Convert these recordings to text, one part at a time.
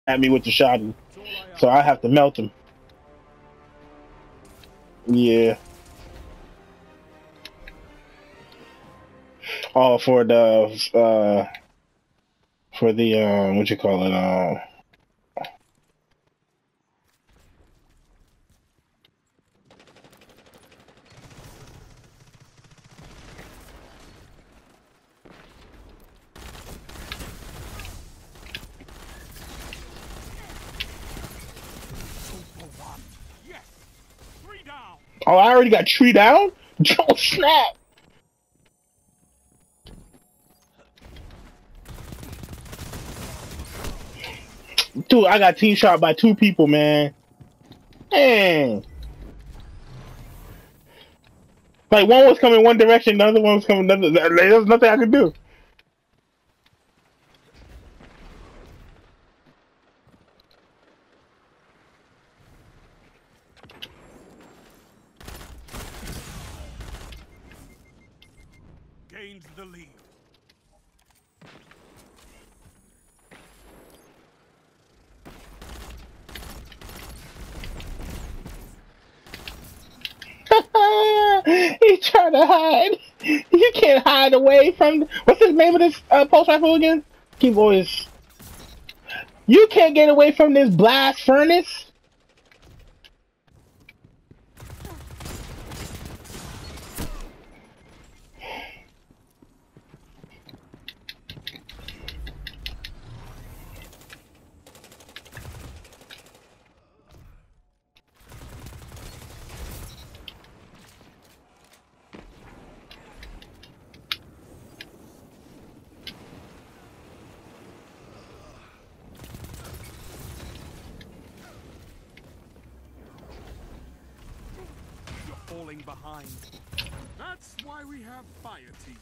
at me with the shotty, so I have to melt him. Yeah. Oh, for the what you call it Oh, I already got tree down. Oh snap! Dude, I got team shot by 2 people, man. Man. Like, one was coming one direction, the other one was coming another. There's nothing I could do. Gains the lead. He's trying to hide. You can't hide away from. What's the name of this pulse rifle again? Keep always. You can't get away from this blast furnace. Falling behind. That's why we have fire teams.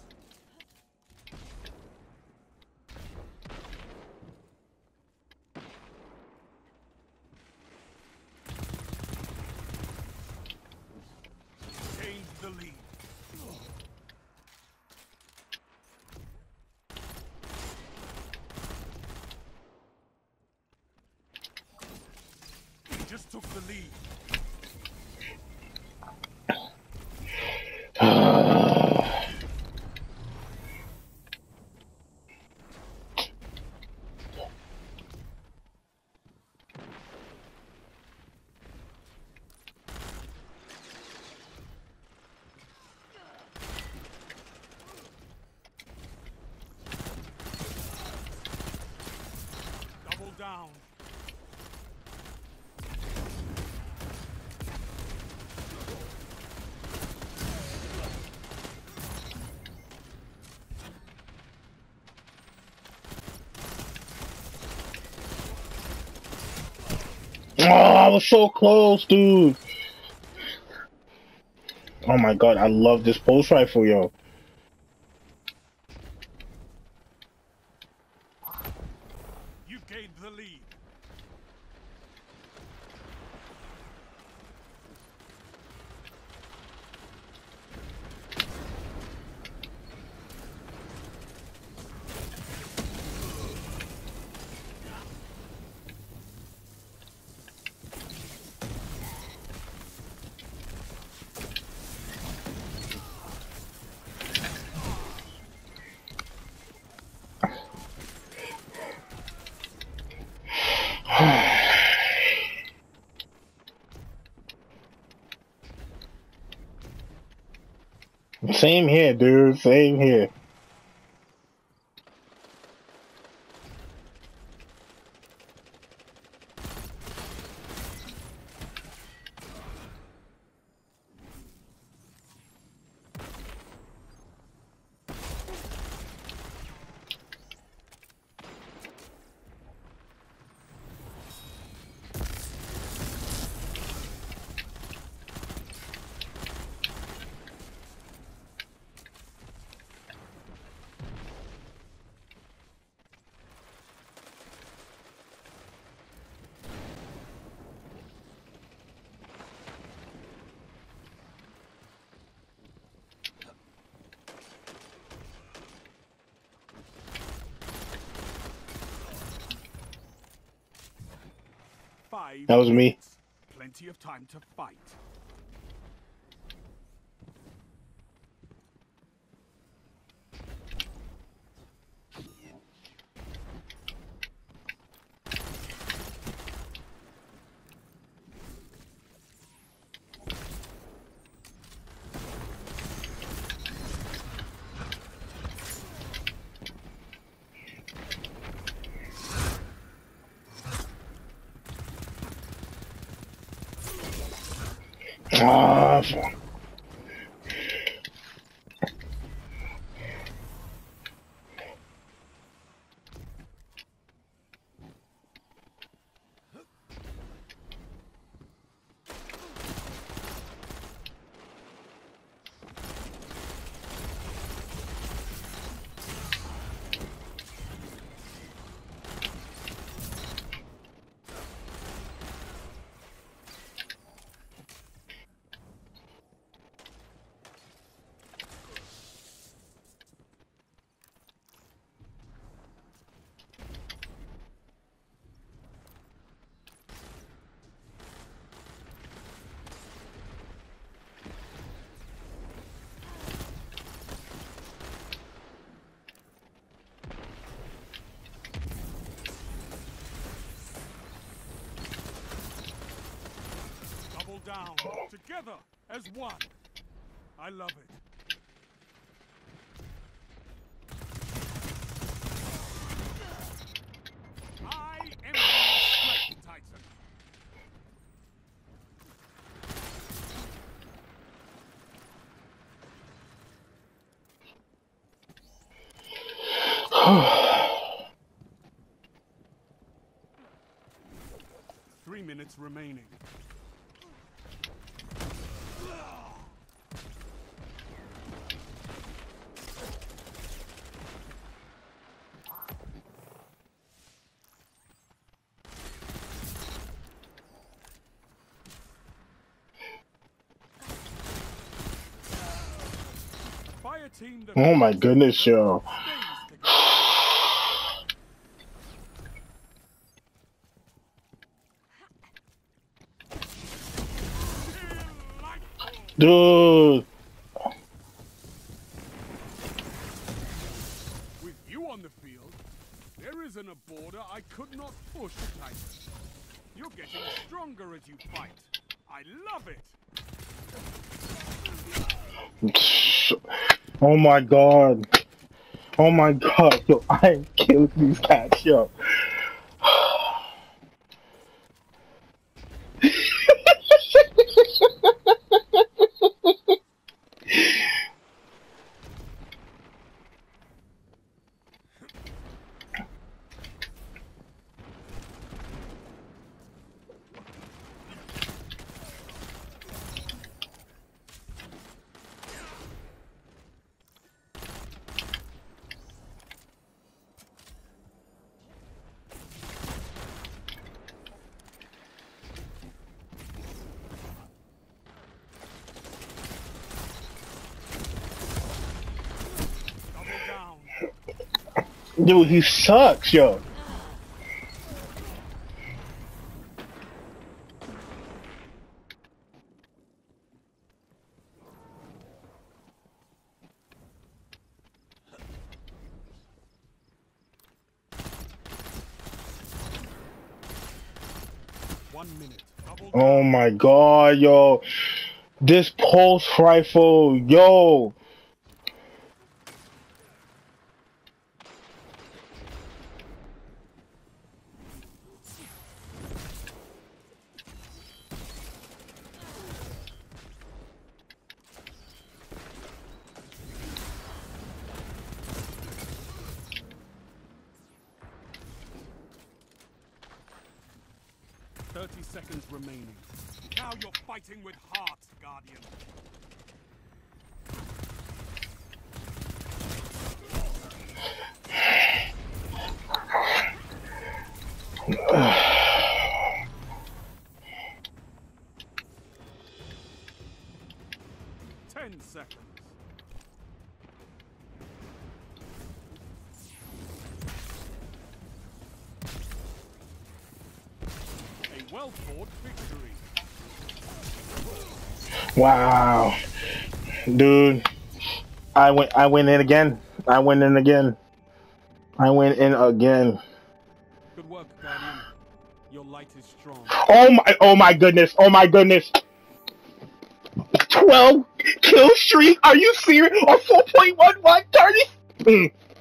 Gains the lead. Just took the lead. Double down. Oh, I was so close, dude. Oh my god, I love this pulse rifle, yo. You gained the lead. Same here, dude. Same here. 5 That was me. minutes. Plenty of time to fight. Ah, fuck. Double down. Together as one. I love it. I am your strength, Titan. Three minutes remaining. Fire team that Oh my goodness, yo. stays together. Dude. With you on the field, there isn't a border I could not push, Titan. You're getting stronger as you fight. I love it. Oh my god. Oh my god, yo, I killed these cats, yo. Dude, he sucks, yo. Oh my god, yo. This pulse rifle, yo. Seconds remaining. Now you're fighting with heart, Guardian. Ten seconds. well fought victory. Wow, dude, I went in again. I went in again. I went in again. Good work, Guardian. Your light is strong. Oh my goodness, oh my goodness. 12 kill streak? Are you serious? Or 4.11 target?